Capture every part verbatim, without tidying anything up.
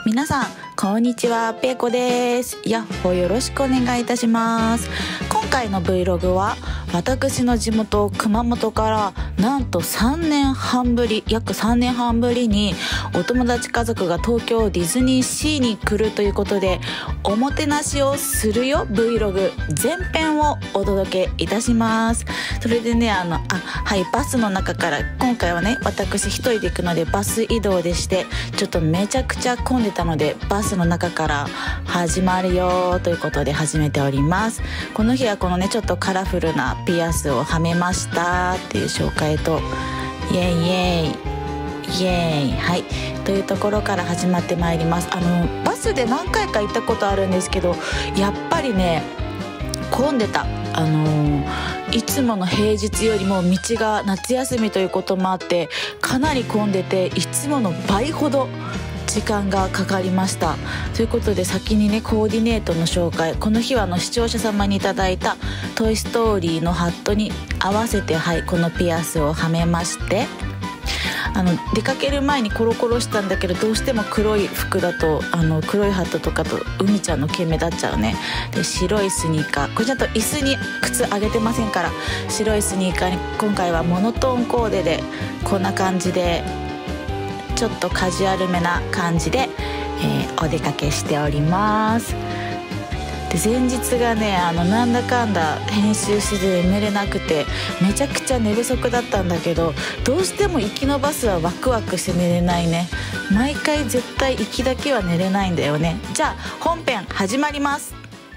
皆さんこんにちは、ペイコです。やっほー、よろしくお願いいたします。今回の Vlog は私の地元熊本からなんとさんねんはんぶり約さんねんはんぶりにお友達家族が東京ディズニーシーに来るということで、おもてなしをするよ Vlog 前編をお届けいたします。それでね、あのあはいバスの中から、今回はね私一人で行くのでバス移動でして、ちょっとめちゃくちゃ混んでたのでバスの中から始まるよということで始めております。この日はこのねちょっとカラフルなピアスをはめましたっていう紹介と、イエイイエイイエイ、はいというところから始まってまいります。あのバスで何回か行ったことあるんですけど、やっぱりね混んでた。あのー、いつもの平日よりも道が夏休みということもあってかなり混んでて、いつもの倍ほど時間がかかりました。ということで先にねコーディネートの紹介、この日はあの視聴者様にいただいたトイストーリーのハットに合わせて、はいこのピアスをはめまして、あの出かける前にコロコロしたんだけど、どうしても黒い服だとあの黒いハットとかと海ちゃんの毛目立っちゃうね。で白いスニーカー、これちゃんと椅子に靴上げてませんから、白いスニーカーに今回はモノトーンコーデでこんな感じでちょっとカジュアルめな感じで、えー、お出かけしております。で前日がねあのなんだかんだ編集して眠れなくてめちゃくちゃ寝不足だったんだけど、どうしても行きのバスはワクワクして寝れないね。毎回絶対行きだけは寝れないんだよね。じゃあ本編始まります。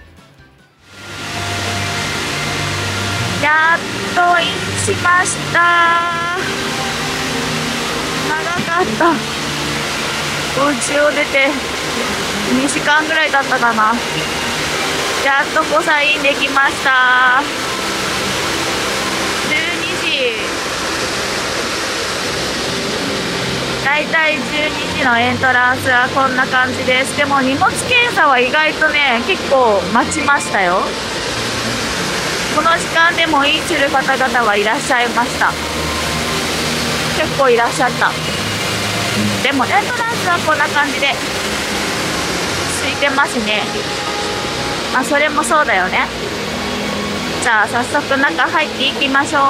やっとインしました。長かった。お家を出てにじかんぐらいだったかな。やっとこさインできました。じゅうにじ、だいたいじゅうにじのエントランスはこんな感じです。でも荷物検査は意外とね結構待ちましたよ。この時間でもインする方々はいらっしゃいました。結構いらっしゃった。でもエントランスはこんな感じで空いてますね。あ、それもそうだよね。じゃあ早速中入っていきましょう。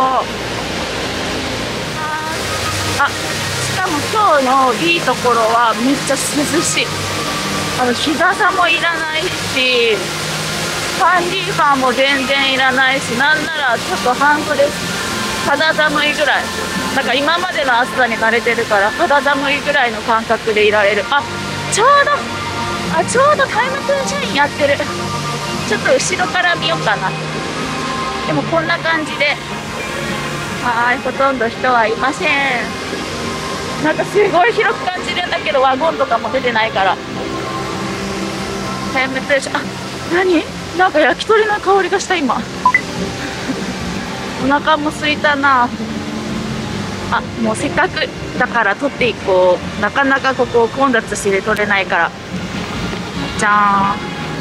あ、しかも今日のいいところはめっちゃ涼しい。あの日傘もいらないし、ファンディファーも全然いらないし、なんならちょっと半袖肌寒いぐらい。なんか今までの暑さに慣れてるから肌寒いぐらいの感覚でいられる。あ、ちょうどあちょうどタイムトゥーシャインやってる。ちょっと後ろから見ようかな。でもこんな感じで、はい、ほとんど人はいません。なんかすごい広く感じるんだけど、ワゴンとかも出てないから。タイムトゥーシャイン、あ、何？なんか焼き鳥の香りがした今。お腹も空いたな。あ、もうせっかくだから撮っていこう。なかなかここ混雑して撮れないから。じゃーん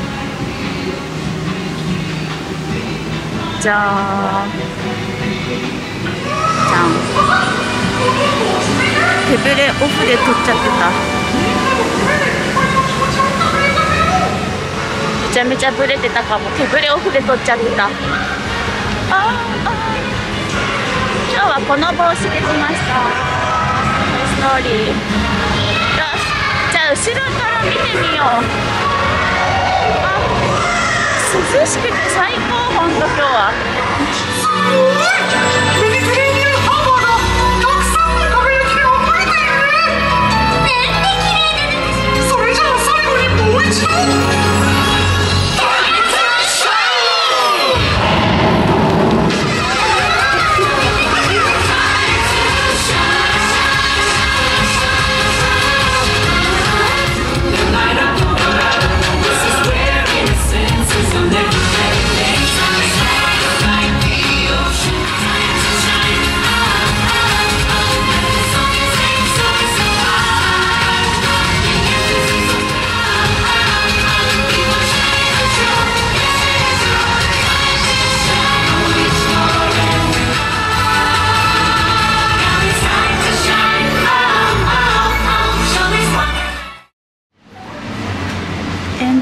じゃーんじゃん。手ぶれオフで撮っちゃってた。めちゃめちゃブレてたかも。手ぶれオフで撮っちゃってた。あーあー、今日はこの帽子できました。ストーリー。よし、じゃあ後ろから見てみよう。涼しくて最高、ほんと今日は。 メディテレーニアンハーバーだ。たくさんの輝きが溢れている。なんて綺麗だね。それじゃあ最後にもう一度。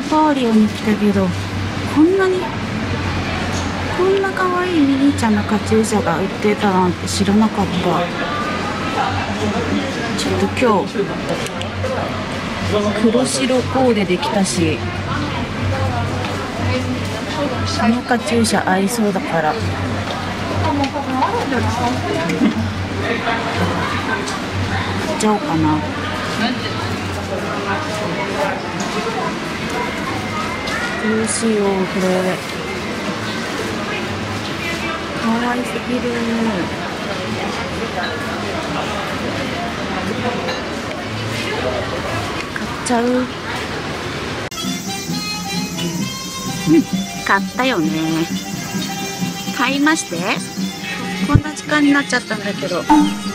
パーリオに来たけど、こんなにこんな可愛いミニーちゃんのカチューシャが売ってたなんて知らなかった。ちょっと今日黒白コーデできたし、このカチューシャ合いそうだから買っちゃおうかな。どうしよう、これ可愛すぎる。買っちゃう。うん、買ったよね。買いまして、こんな時間になっちゃったんだけど、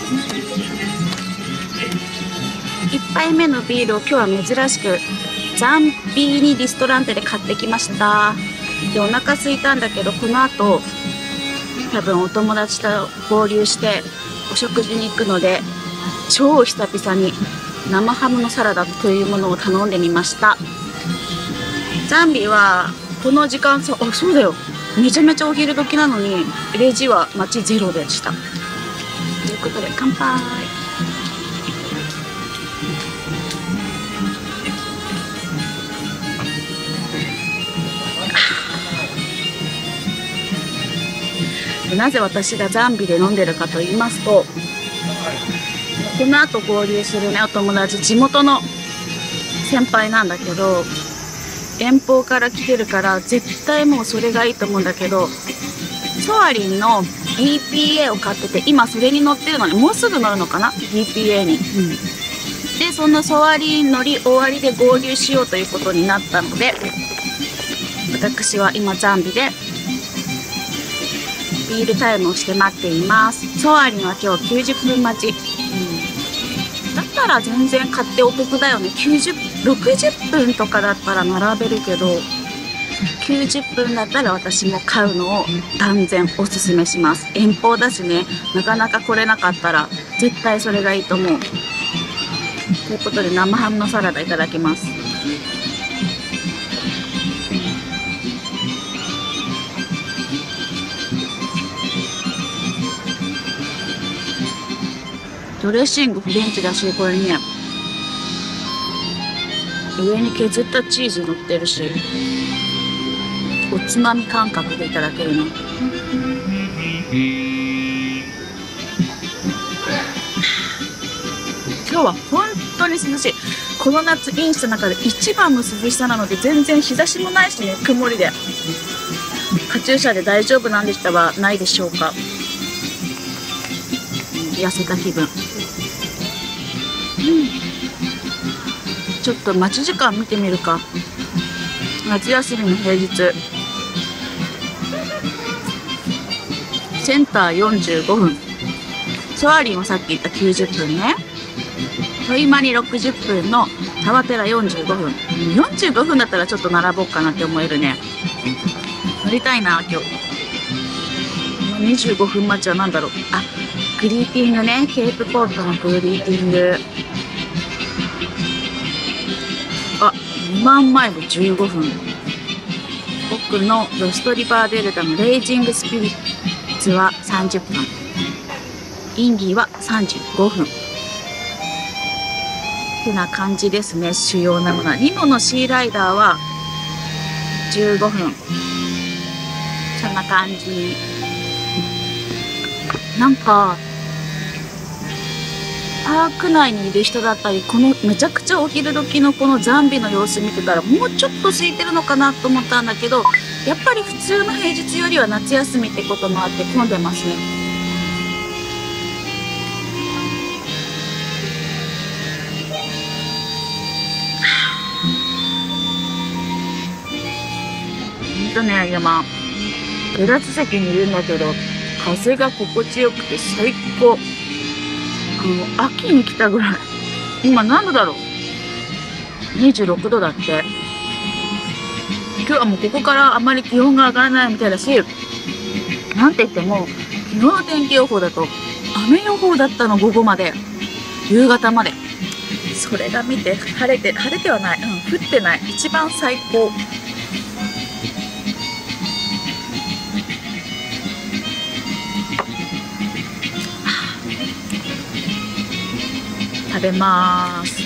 いっぱいめのビールを今日は珍しくザンビーニリストランテで買ってきました。で、お腹空いたんだけど、この後多分お友達と合流してお食事に行くので、超久々に生ハムのサラダというものを頼んでみました。ザンビはこの時間さ、あ、そうだよ、めちゃめちゃお昼時なのにレジは待ちゼロでした。ということで乾杯。なぜ私がザンビで飲んでるかと言いますと、この後合流するね、お友達、地元の先輩なんだけど、遠方から来てるから絶対もうそれがいいと思うんだけど、ソアリンの ビーピーエー を買ってて、今それに乗ってるのに、もうすぐ乗るのかな ビーピーエー に、うん、でそのソアリン乗り終わりで合流しようということになったので、私は今ザンビでビールタイムをして待っています。ソアリンは今日きゅうじゅっぷん待ち、うん、だったら全然買ってお得だよね。きゅうじゅう、ろくじゅっぷんとかだったら並べるけど、きゅうじゅっぷんだったら私も買うのを断然おすすめします。遠方だしね、なかなか来れなかったら絶対それがいいと思う。ということで生ハムのサラダいただきます。ドレッシングフレンチだし、これね、上に削ったチーズ乗ってるし、おつまみ感覚でいただけるの。今日は本当に涼しい。この夏インした中で一番の涼しさなので、全然日差しもないしね、曇りでカチューシャで大丈夫なんでしたはないでしょうか。痩せた気分。うん、ちょっと待ち時間見てみるか。夏休みの平日、センターよんじゅうごふん、ソアリンはさっき言ったきゅうじゅっぷんね、トイマニろくじゅっぷんのタワテラよんじゅうごふん。よんじゅうごふんだったらちょっと並ぼうかなって思えるね。乗りたいな今日。にじゅうごふん待ちは何だろう。あ、グリーティングね、ケープコッドのグリーティング。あ、にまんマイルじゅうごふん。奥のロストリバーデルタのレイジングスピリッツはさんじゅっぷん。インギーはさんじゅうごふん。ってな感じですね、主要なものは。リモのシーライダーはじゅうごふん。そんな感じ。なんか、パーク内にいる人だったり、このめちゃくちゃお昼時のこのザンビの様子見てたら、もうちょっと空いてるのかなと思ったんだけど、やっぱり普通の平日よりは夏休みってこともあって混んでますね。ほんとね、山、テラス席にいるんだけど、風が心地よくて最高。あの、秋に来たぐらい。今何度だろう ?にじゅうろくどだって。今日はもうここからあまり気温が上がらないみたいだし、なんて言っても、昨日の天気予報だと、雨予報だったの、午後まで。夕方まで。 それが見て、晴れて晴れてはない、うん、降ってない、一番最高。食べまーす。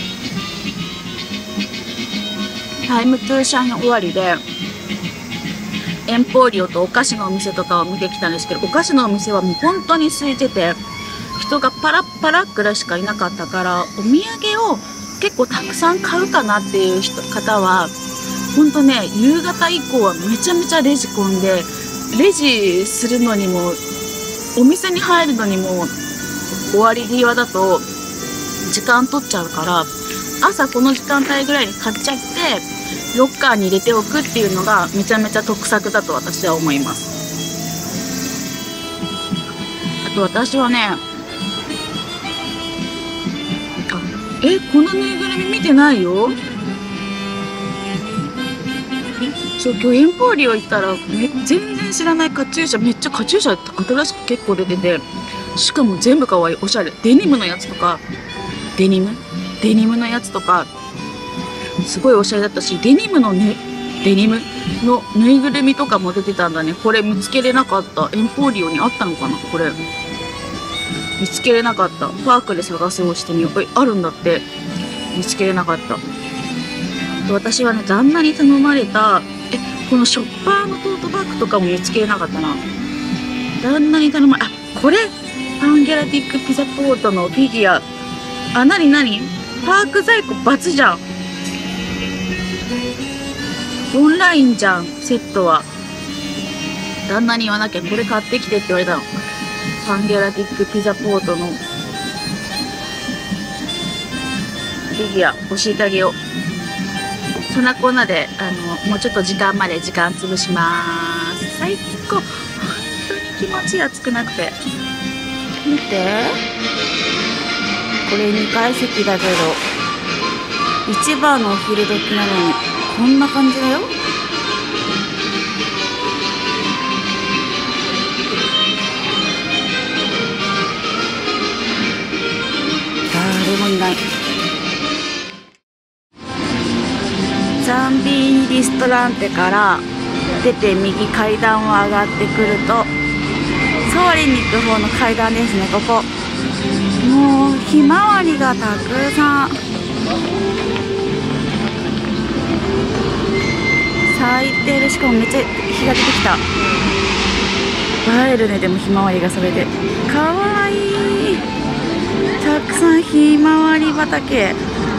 タイムトゥーシャン終わりでエンポーリオとお菓子のお店とかを見てきたんですけど、お菓子のお店はもう本当に空いてて、人がパラッパラくらいしかいなかったから、お土産を結構たくさん買うかなっていう人方は本当ね、夕方以降はめちゃめちゃレジ混んで、レジするのにもお店に入るのにも終わり際だと時間取っちゃうから、朝この時間帯ぐらいに買っちゃってロッカーに入れておくっていうのがめちゃめちゃ得策だと私は思います。あと私はね、え、このぬいぐるみ見てないよ。そう、今日エンポーリオ行ったらめ全然知らないカチューシャ、めっちゃカチューシャ新しく結構出てて、しかも全部かわいい、おしゃれ。デニムのやつとか、デニムデニムのやつとかすごいおしゃれだったし、デニムのね、デニムのぬいぐるみとかも出てたんだね。これ見つけれなかった。エンポーリオにあったのかな、これ見つけれなかった。パークで探せをしてみよう。え、あるんだって。見つけれなかった。私はね、旦那に頼まれた、え、このショッパーのトートバッグとかも見つけれなかったな。旦那に頼まれ、あ、これパンギャラティックピザポートのフィギュア。あ、なになに、パーク在庫バツじゃん。オンラインじゃん、セットは。旦那に言わなきゃ、これ買ってきてって言われたの。パンギャラティックピザポートのフィギュア教えてあげよう。そんなこんなで、あのもうちょっと時間まで時間潰しまーす。最高。本当に気持ちいい、暑くなくて。見て、これにかい席だけどいちばんのお昼時なのにこんな感じだよ。誰もいない。ザンビーニリストランテから出て右階段を上がってくるとサワリに行く方の階段ですね。ここもうひまわりがたくさん咲いてる。しかもめっちゃ日が出てきた。映えるね。でもひまわりがそれでかわいい。たくさんひまわり畑、め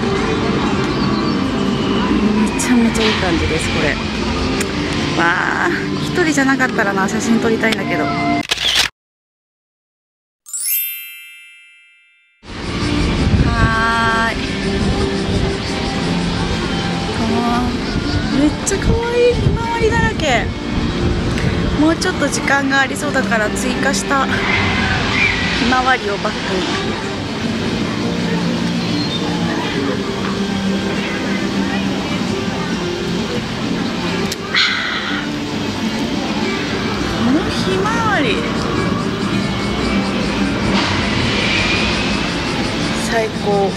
ちゃめちゃいい感じです。これわあ、一人じゃなかったらな、写真撮りたいんだけど。めっちゃ可愛いひまわりだらけ。もうちょっと時間がありそうだから追加したひまわりをバッグに。このひまわり最高。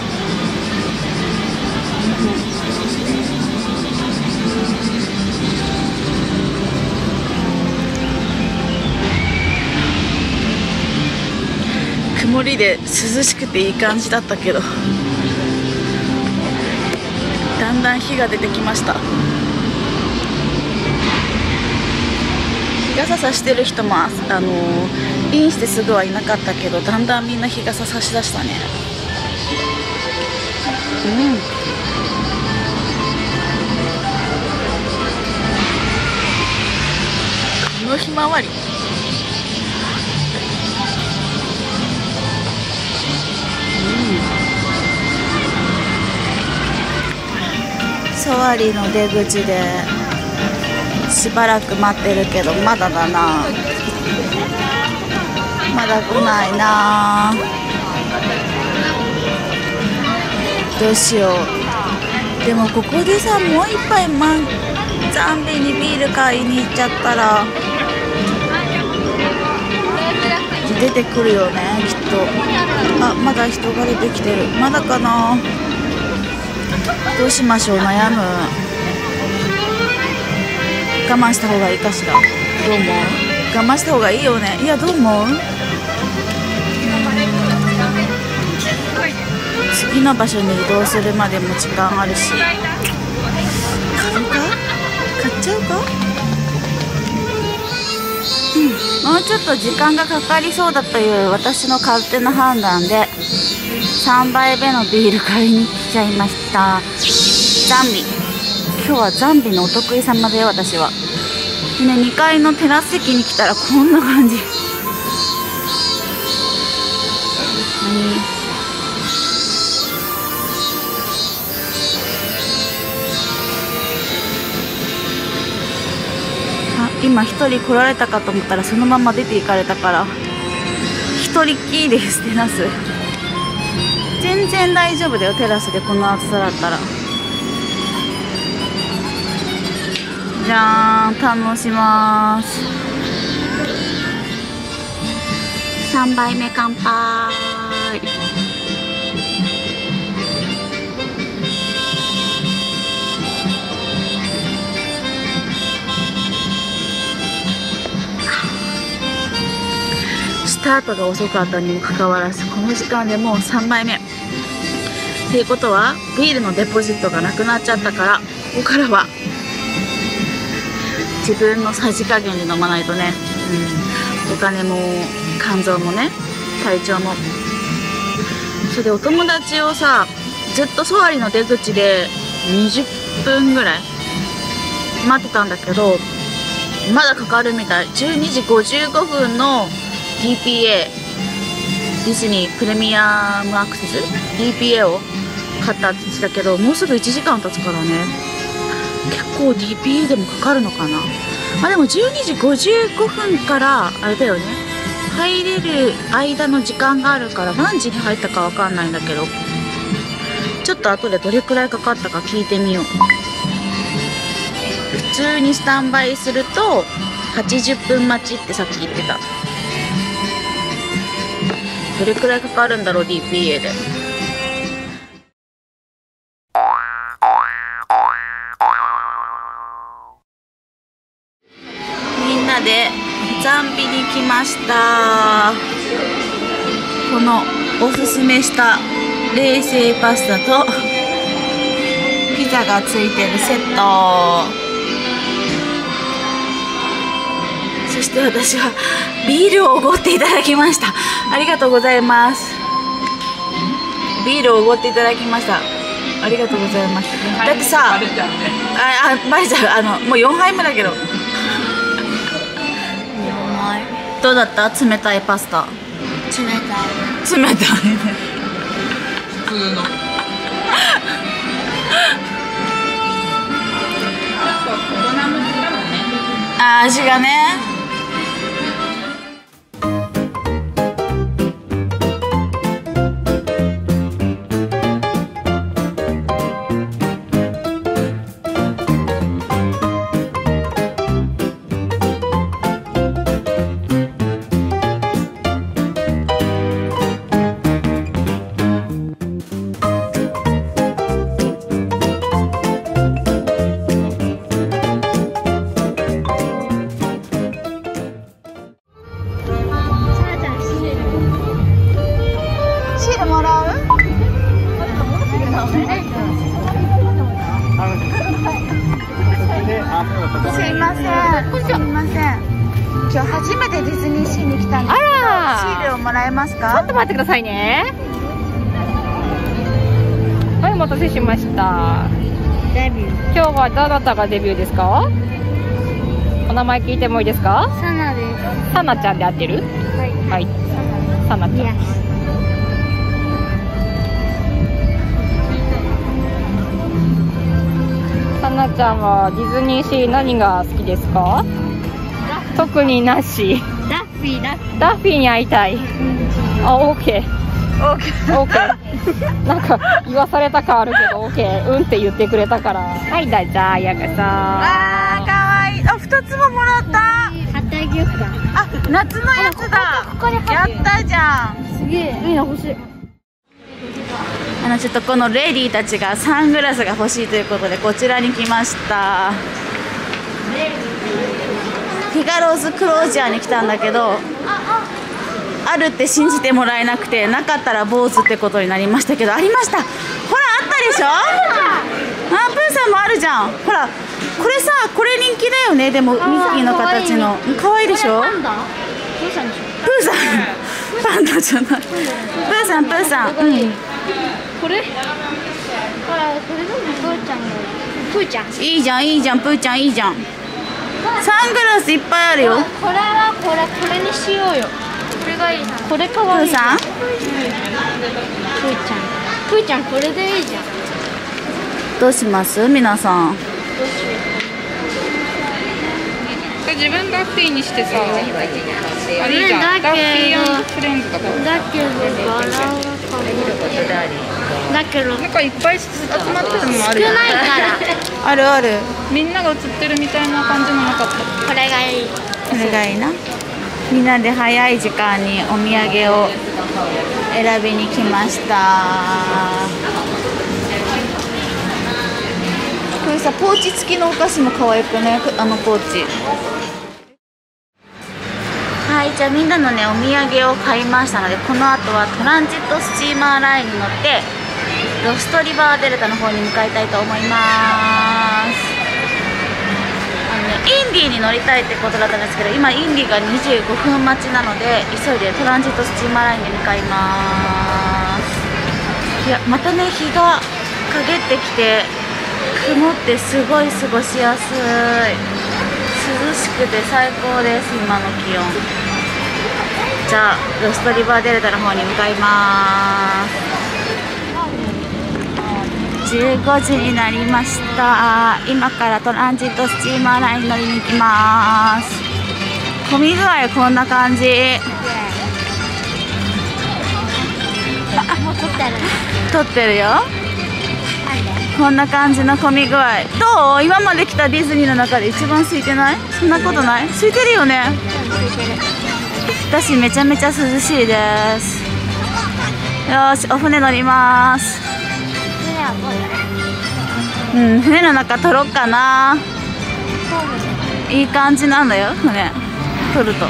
曇りで涼しくていい感じだったけど、だんだん日が出てきました。日傘さしてる人もあのインしてすぐはいなかったけど、だんだんみんな日傘さしだしたね。うん、このひまわりサワリの出口でしばらく待ってるけどまだだな。まだ来ないな。どうしよう。でもここでさ、もう一杯マンザンビにビール買いに行っちゃったら出てくるよね、きっと。あ、まだ人が出てきてる。まだかな。 どうしましょう、悩む。我慢した方がいいかしら。どう思う？我慢した方がいいよね。いや、どう思う？次の場所に移動するまでも時間あるし、買うか？買っちゃうか？うん、もうちょっと時間がかかりそうだという私の勝手な判断でさんばいめのビール買いに来ちゃいました。ザンビ、今日はザンビのお得意様だよ、私は。でね、にかいのテラス席に来たらこんな感じ。何？今一人来られたかと思ったらそのまま出て行かれたから一人っきりですテラス。全然大丈夫だよ、テラスでこの暑さだったら。じゃーん、堪能しまーす。さんばいめ乾杯。スタートが遅かったにもかかわらずこの時間でもうさんばいめっていうことはビールのデポジットがなくなっちゃったから、ここからは自分のさじ加減で飲まないとね、うん、お金も肝臓もね、体調も。それでお友達をさ、ずっとソアリの出口でにじゅっぷんぐらい待ってたんだけど、まだかかるみたい。じゅうにじごじゅうごふんのディーピーエー ディズニープレミアムアクセス ディーピーエー を買ったって言ってたけど、もうすぐいちじかん経つからね、結構 ディーピーエー でもかかるのかな。まあでもじゅうにじごじゅうごふんからあれだよね、入れる間の時間があるから何時に入ったかわかんないんだけど、ちょっと後でどれくらいかかったか聞いてみよう。普通にスタンバイするとはちじゅっぷん待ちってさっき言ってた。どれくらいかかるんだろう ディーピーエー で。みんなでザンビに来ました。このおすすめした冷製パスタとピザがついてるセット。そして私はビールをおごっていただきました。ありがとうございます。ビールをおごっていただきました。ありがとうございます。だってさ、ああバレちゃう、あのもうよんはいめだけど。どうだった？冷たいパスタ。 冷たい。 冷たいね。 普通の。 あ、味がね。すいません、すいません。今日初めてディズニーシーに来たんですけど、シールをもらえますか？ ちょっと待ってくださいね。はい、お待たせしました。 デビュー。 今日はどなたがデビューですか？お名前聞いてもいいですか？ サナです。 サナちゃんで合ってる？ はい。 はい。サナちゃん。サナちゃんはディズニーシー何が好きですか？特になし。 ダッフィー、ダッフィー。 ダッフィーに会いたい。あ、オーケー。 オーケー。 オーケー。なんか言わされた感あるけど、オーケー。うんって言ってくれたから。はい、だじゃあ、やかさん。 あー、かわいい。あ、二つももらった。 旗あげようか。 あ、夏のやつだ。 ここでやったじゃん。 すげえ。いいな、欲しい。 あのちょっとこのレディーたちがサングラスが欲しいということでこちらに来ました。フィガローズクロージャーに来たんだけど、あるって信じてもらえなくて、なかったら坊主ってことになりましたけど、ありました。ほらあったでしょ。あ、プーさんもあるじゃん。ほらこれさ、これ人気だよね。でもミッキーの形の可愛いでしょ。プーさんパンダじゃない。プーさんプーさん、うん、 これほら、これでもプーちゃんのプーちゃんいいじゃんいいじゃん、プーちゃんいいじゃん。サングラスいっぱいあるよ。 これはこれこれにしようよ。これがいいな。これかわいい。 プーさん、 プーちゃんプーちゃんこれでいいじゃん。 どうします皆さん。 自分ダッフィーにしてさ、あれいいじゃん。ダッフィーフレンズだから。 だけど柄が可愛い。だけどなんかいっぱい集まってるのもあるよね。 少ないからあるある。 みんなが写ってるみたいな感じもなかった。 これがいい。 これがいいな。みんなで早い時間にお土産を選びに来ました。これさ、ポーチ付きのお菓子も可愛くね、あのポーチ。はい、じゃあみんなのねお土産を買いましたので、この後はトランジットスチーマーラインに乗ってロストリバーデルタの方に向かいたいと思います。あのね、インディーに乗りたいってことだったんですけど、今インディーがにじゅうごふん待ちなので急いでトランジットスチーマーラインに向かいます。いや、またね日が陰ってきて曇ってすごい過ごしやすい、涼しくて最高です。今の気温。じゃあロストリバーデルタの方に向かいます。じゅうごじになりました。今からトランジットスチーマーライン乗りに行きます。混み具合こんな感じ。 もう撮ってる。 撮ってるよ。こんな感じの混み具合。どう？今まで来たディズニーの中で一番空いてない？そんなことない？空いてるよね。私めちゃめちゃ涼しいです。よーし、お船乗ります。うん、船の中撮ろっかな。いい感じなんだよ、船撮ると。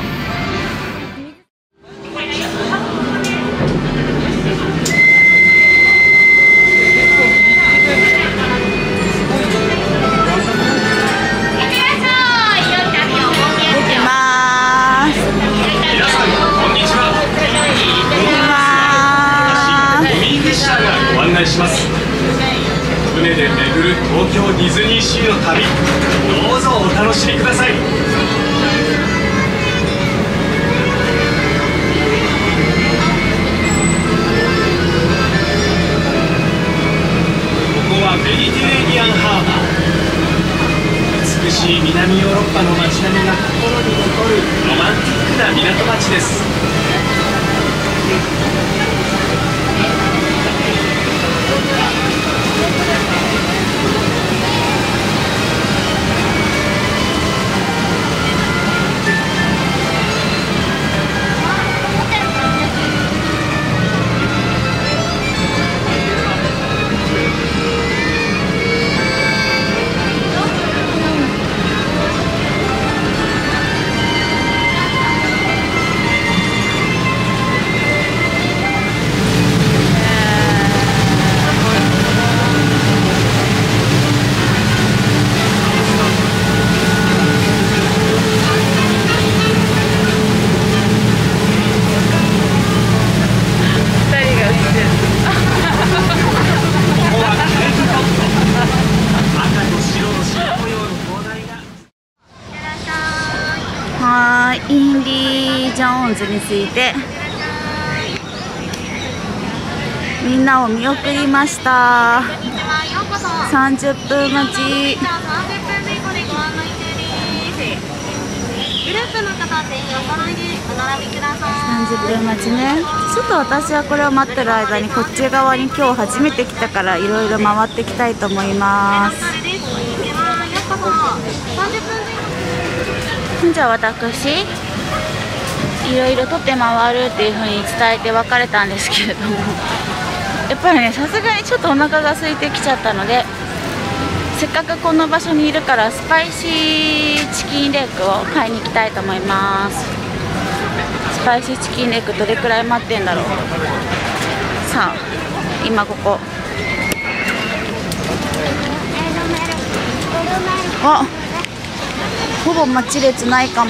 します。船で巡る東京ディズニーシーの旅、どうぞお楽しみください。ここはメディテレーニアンハーバー。美しい南ヨーロッパの街並みが心に残るロマンティックな港町です。 はい、インディ・ジョーンズについてみんなを見送りました。さんじゅっぷん待ち。 グループの方全員お揃いでお並びください。 さんじゅっぷん待ちね。ちょっと私はこれを待ってる間にこっち側に今日初めて来たからいろいろ回っていきたいと思います。じゃあ私いろいろ撮って回るっていう風に伝えて別れたんですけれども、 やっぱりね、さすがにちょっとお腹が空いてきちゃったので、せっかくこの場所にいるからスパイシーチキンレッグを買いに行きたいと思います。スパイシーチキンレッグどれくらい待ってんだろう。さあ今ここ、あ、ほぼ待ち列ないかも。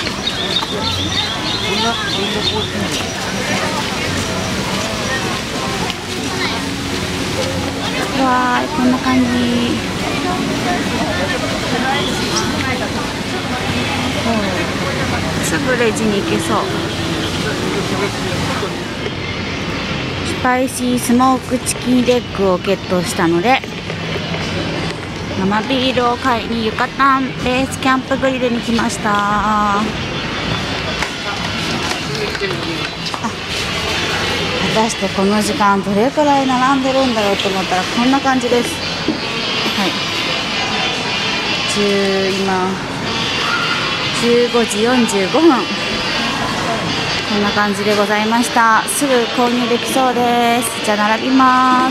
わーい、こんな感じ。すぐレジに行けそう。スパイシースモークチキンレッグをゲットしたので、生ビールを買いにユカタンベースキャンプグリルに来ました。あ、果たしてこの時間どれくらい並んでるんだろうと思ったらこんな感じです。はい、今じゅうごじよんじゅうごふん、こんな感じでございました。すぐ購入できそうです。じゃあ並びます。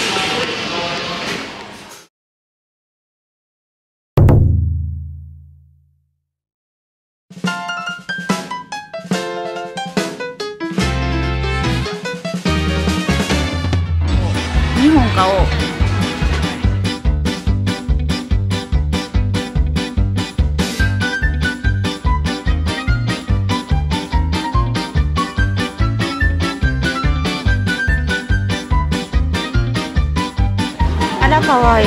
にほん買おう。あら、かわいい。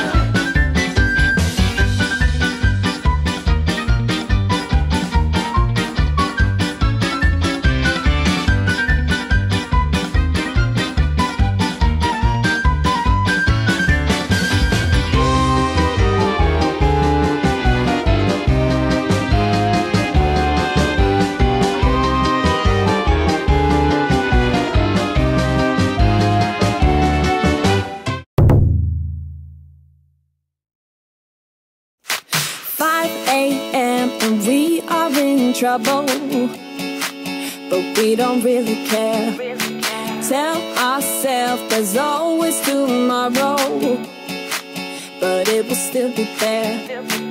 five a m and we are in trouble, but we don't really care. Tell ourselves there's always tomorrow, but it will still be there.